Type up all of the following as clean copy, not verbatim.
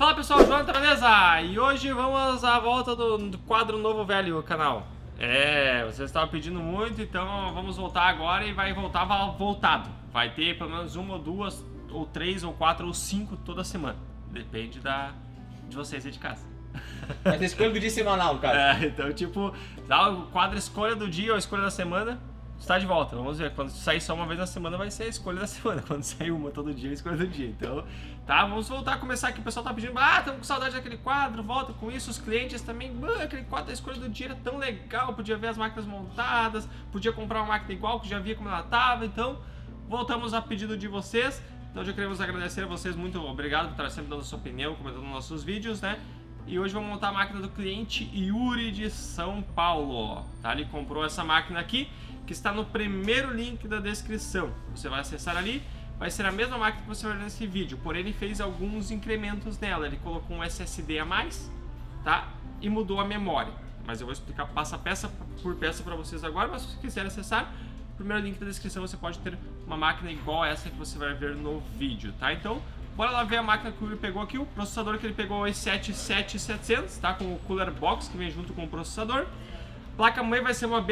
Fala pessoal, Jonathan, beleza? E hoje vamos à volta do quadro Novo Velho canal. Vocês estavam pedindo muito, então vamos voltar agora e vai voltar voltado. Vai ter pelo menos uma ou duas, ou três, ou quatro, ou cinco toda semana. Depende de vocês aí de casa. Vai ter escolha do dia semanal, cara. Então tipo, dá o quadro escolha do dia ou escolha da semana. Está de volta, vamos ver, quando sair só uma vez na semana vai ser a escolha da semana, quando sair uma todo dia, a escolha do dia. Então, tá, vamos voltar a começar aqui, o pessoal tá pedindo, estamos com saudade daquele quadro, volta com isso, os clientes também, aquele quadro da escolha do dia era tão legal, podia ver as máquinas montadas, podia comprar uma máquina igual, que já via como ela tava, então, voltamos a pedido de vocês, então já queremos agradecer a vocês, muito obrigado por estar sempre dando a sua opinião, comentando nos nossos vídeos, né? E hoje vamos montar a máquina do cliente Yuri de São Paulo, tá? Ele comprou essa máquina aqui, que está no primeiro link da descrição. Você vai acessar ali, vai ser a mesma máquina que você vai ver nesse vídeo, porém ele fez alguns incrementos nela. Ele colocou um SSD a mais, tá? E mudou a memória. Mas eu vou explicar peça por peça para vocês agora, mas se você quiser acessar, o primeiro link da descrição você pode ter uma máquina igual a essa que você vai ver no vídeo, tá? Então, bora lá ver a máquina que ele pegou aqui. O processador que ele pegou é o i7-7700, tá? Com o Cooler Box que vem junto com o processador. Placa-mãe vai ser uma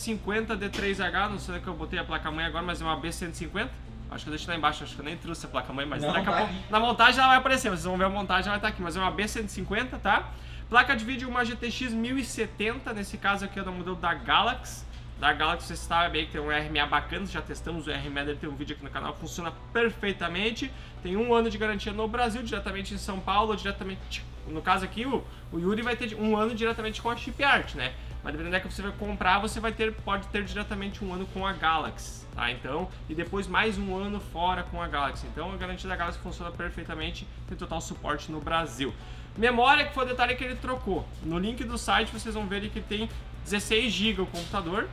B150D3H, não sei se eu botei a placa-mãe agora, mas é uma B150. Acho que eu deixei lá embaixo, acho que eu nem trouxe a placa-mãe, mas não, daqui a pouco, na montagem ela vai aparecer, vocês vão ver a montagem, ela vai estar aqui, mas é uma B150, tá? Placa de vídeo, uma GTX 1070, nesse caso aqui é do modelo da Galaxy. Da Galaxy você sabe bem que tem um RMA bacana, já testamos o RMA dele, tem um vídeo aqui no canal, funciona perfeitamente. Tem 1 ano de garantia no Brasil, diretamente em São Paulo, diretamente... No caso aqui, o Yuri vai ter 1 ano diretamente com a Chipart, né? Mas dependendo da que você vai comprar, você pode ter diretamente 1 ano com a Galaxy, tá? Então, e depois mais 1 ano fora com a Galaxy. Então a garantia da Galaxy funciona perfeitamente, tem total suporte no Brasil. Memória, que foi o detalhe que ele trocou. No link do site vocês vão ver que tem 16 GB o computador,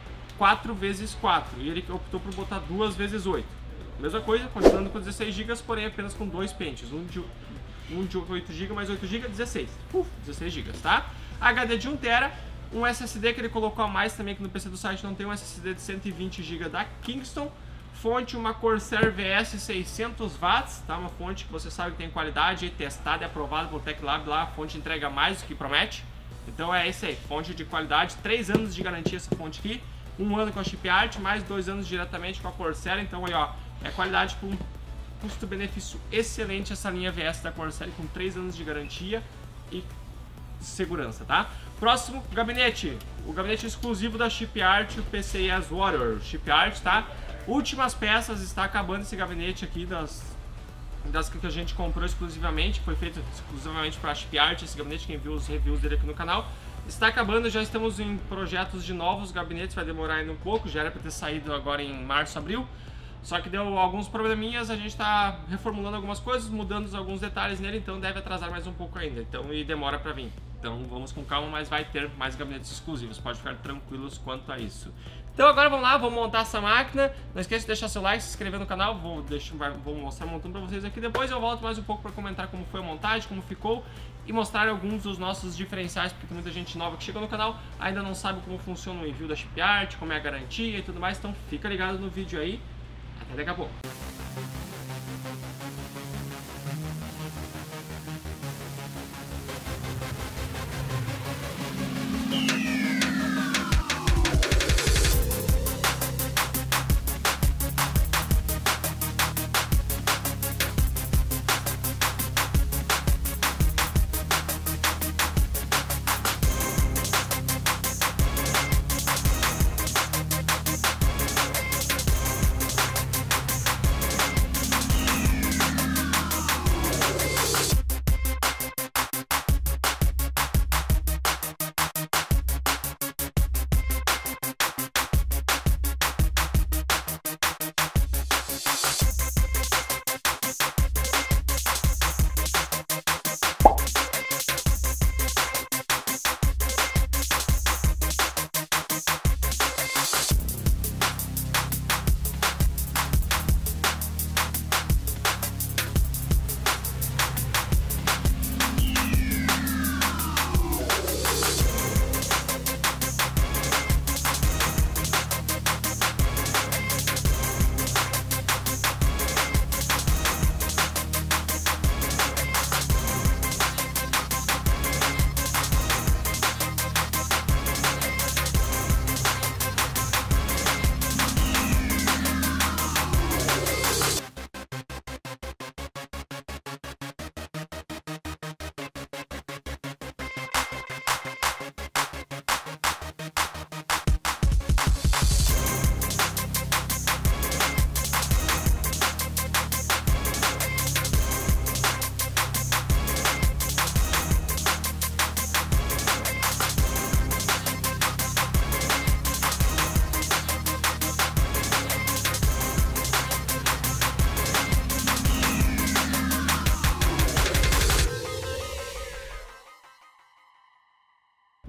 4x4, e ele optou por botar 2x8. Mesma coisa, continuando com 16 GB, porém apenas com 2 pentes, um de 8 GB mais 8 GB, 16. 16 GB, tá? HD de 1TB, um SSD que ele colocou a mais também, que no PC do site não tem, um SSD de 120 GB da Kingston. Fonte, uma Corsair VS 600 watts, tá? Uma fonte que você sabe que tem qualidade, testada e aprovada pelo TechLab lá, a fonte entrega mais do que promete. Então é isso aí, fonte de qualidade, 3 anos de garantia essa fonte aqui, 1 ano com a Chipart, mais 2 anos diretamente com a Corsair, então aí ó, é qualidade com custo-benefício excelente essa linha VS da Corsair, com 3 anos de garantia e segurança, tá? Próximo, gabinete. O gabinete exclusivo da Chipart, o PCIe Warrior. Chipart, tá? Últimas peças, está acabando esse gabinete aqui das que a gente comprou exclusivamente, foi feito exclusivamente para a Chipart, esse gabinete, quem viu os reviews dele aqui no canal. Está acabando, já estamos em projetos de novos gabinetes, vai demorar ainda um pouco, já era para ter saído agora em março, abril. Só que deu alguns probleminhas, a gente está reformulando algumas coisas, mudando alguns detalhes nele, então deve atrasar mais um pouco ainda, então, e demora para vir. Então vamos com calma, mas vai ter mais gabinetes exclusivos, pode ficar tranquilos quanto a isso. Então agora vamos lá, vamos montar essa máquina. Não esqueça de deixar seu like, se inscrever no canal, vou mostrar montando para vocês aqui. Depois eu volto mais um pouco para comentar como foi a montagem, como ficou e mostrar alguns dos nossos diferenciais, porque tem muita gente nova que chega no canal, ainda não sabe como funciona o envio da Chipart, como é a garantia e tudo mais, então fica ligado no vídeo aí. Até daqui a pouco.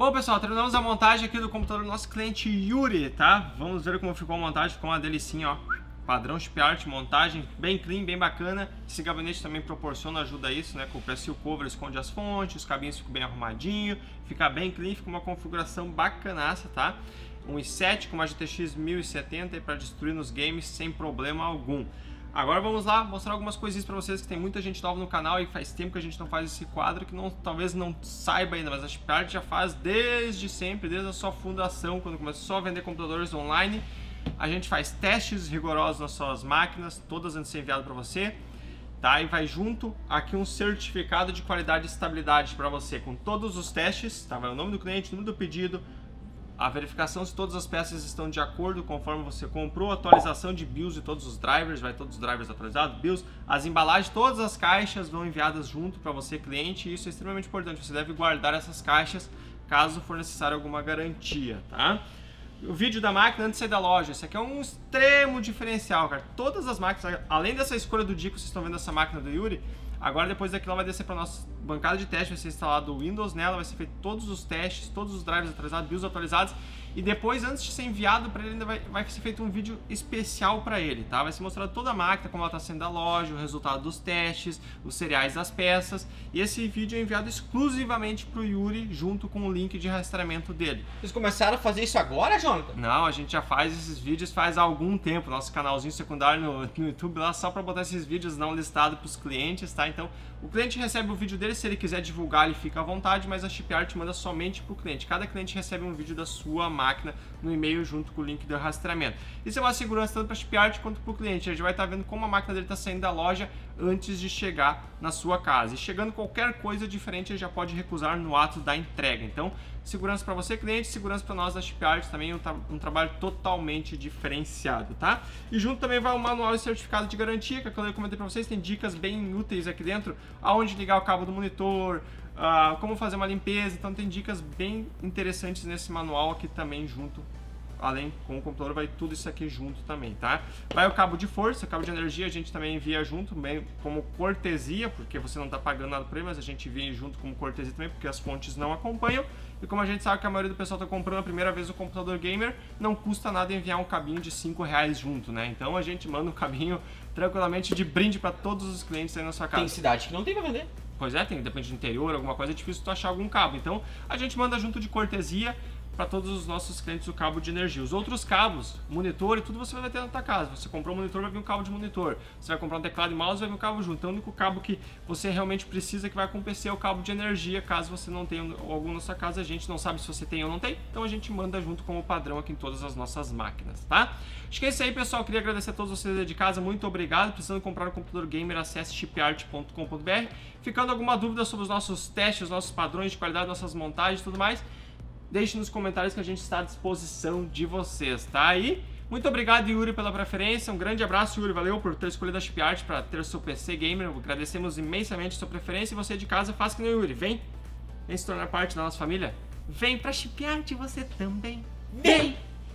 Bom, pessoal, terminamos a montagem aqui do computador do nosso cliente Yuri, tá? Vamos ver como ficou a montagem, ficou uma delicinha, ó. Padrão chip art, montagem bem clean, bem bacana. Esse gabinete também proporciona, ajuda a isso, né? Com o press cover esconde as fontes, os cabinhos ficam bem arrumadinho, fica bem clean, fica uma configuração bacanaça, tá? Um i7 com uma GTX 1070 para destruir nos games sem problema algum. Agora vamos lá mostrar algumas coisinhas para vocês, que tem muita gente nova no canal e faz tempo que a gente não faz esse quadro, que talvez não saiba ainda, mas a Chip Art já faz desde sempre, desde a sua fundação, quando começou a vender computadores online. A gente faz testes rigorosos nas suas máquinas, todas antes de ser enviado para você, tá? E vai junto aqui um certificado de qualidade e estabilidade para você, com todos os testes, tá? Vai o nome do cliente, o número do pedido, a verificação se todas as peças estão de acordo conforme você comprou, atualização de BIOS de todos os drivers, vai todos os drivers atualizados, BIOS, as embalagens, todas as caixas vão enviadas junto para você, cliente, e isso é extremamente importante, você deve guardar essas caixas caso for necessário alguma garantia, tá? O vídeo da máquina antes de sair da loja, esse aqui é um extremo diferencial, cara, todas as máquinas, além dessa escolha do dia que vocês estão vendo essa máquina do Yuri, agora depois daqui ela vai descer para nossa bancada de teste, vai ser instalado o Windows nela, vai ser feito todos os testes, todos os drivers atualizados, BIOS atualizados, e depois, antes de ser enviado para ele, ainda vai ser feito um vídeo especial para ele, tá? Vai ser mostrado toda a máquina, como ela está saindo da loja, o resultado dos testes, os seriais das peças, e esse vídeo é enviado exclusivamente para o Yuri, junto com o link de rastreamento dele. Vocês começaram a fazer isso agora, Jonathan? Não, a gente já faz esses vídeos faz algum tempo, nosso canalzinho secundário no YouTube lá, só para botar esses vídeos não listados para os clientes, tá? Então, o cliente recebe o vídeo dele, se ele quiser divulgar, ele fica à vontade, mas a Chip Art manda somente para o cliente. Cada cliente recebe um vídeo da sua máquina no e-mail junto com o link do rastreamento. Isso é uma segurança tanto para a Chip Art quanto para o cliente. A gente vai estar vendo como a máquina dele está saindo da loja antes de chegar na sua casa. E chegando qualquer coisa diferente, ele já pode recusar no ato da entrega. Então, segurança para você, cliente, segurança para nós da Chip Art, também um trabalho totalmente diferenciado, tá? E junto também vai o manual e certificado de garantia, que é aquilo que eu comentei para vocês, tem dicas bem úteis aqui dentro, aonde ligar o cabo do monitor, como fazer uma limpeza, então tem dicas bem interessantes nesse manual aqui também junto. Além com o computador vai tudo isso aqui junto também, tá? Vai o cabo de força, o cabo de energia a gente também envia junto, bem como cortesia, porque você não está pagando nada por ele, mas a gente envia junto como cortesia também, porque as fontes não acompanham. E como a gente sabe que a maioria do pessoal está comprando a primeira vez o computador gamer, não custa nada enviar um cabinho de R$5 junto, né? Então a gente manda um cabinho tranquilamente de brinde para todos os clientes aí na sua casa. Tem cidade que não tem para vender. Pois é, depende do interior, alguma coisa, é difícil tu achar algum cabo. Então a gente manda junto de cortesia para todos os nossos clientes o cabo de energia. Os outros cabos, monitor e tudo você vai ter na tua casa. Você comprou um monitor, vai vir um cabo de monitor. Você vai comprar um teclado e mouse, vai vir um cabo junto. Então o único cabo que você realmente precisa que vai com o PC é o cabo de energia, caso você não tenha algum na sua casa. A gente não sabe se você tem ou não tem, então a gente manda junto como padrão aqui em todas as nossas máquinas, tá? Acho que é isso aí, pessoal. Queria agradecer a todos vocês aí de casa, muito obrigado. Precisando comprar um computador gamer, acesse chipart.com.br. Ficando alguma dúvida sobre os nossos testes, os nossos padrões de qualidade, nossas montagens e tudo mais, deixe nos comentários que a gente está à disposição de vocês, tá? E muito obrigado, Yuri, pela preferência. Um grande abraço, Yuri. Valeu por ter escolhido a Chip Art para ter o seu PC gamer. Agradecemos imensamente a sua preferência. E você de casa, faça que nem o Yuri. Vem se tornar parte da nossa família. Vem pra Chip Art você também. Vem!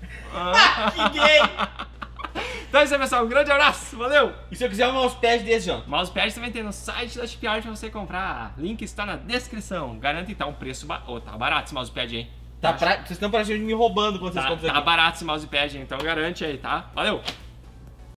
Que gay! Então é isso aí, pessoal. Um grande abraço. Valeu! E se eu quiser um mousepad desse, Jonathan? Mousepad também tem no site da Chip Art para você comprar. Link está na descrição. Garanta então um preço tá barato esse mousepad, hein? Vocês estão parecendo me roubando quando vocês compram isso aqui. Tá barato esse mousepad, então garante aí, tá? Valeu!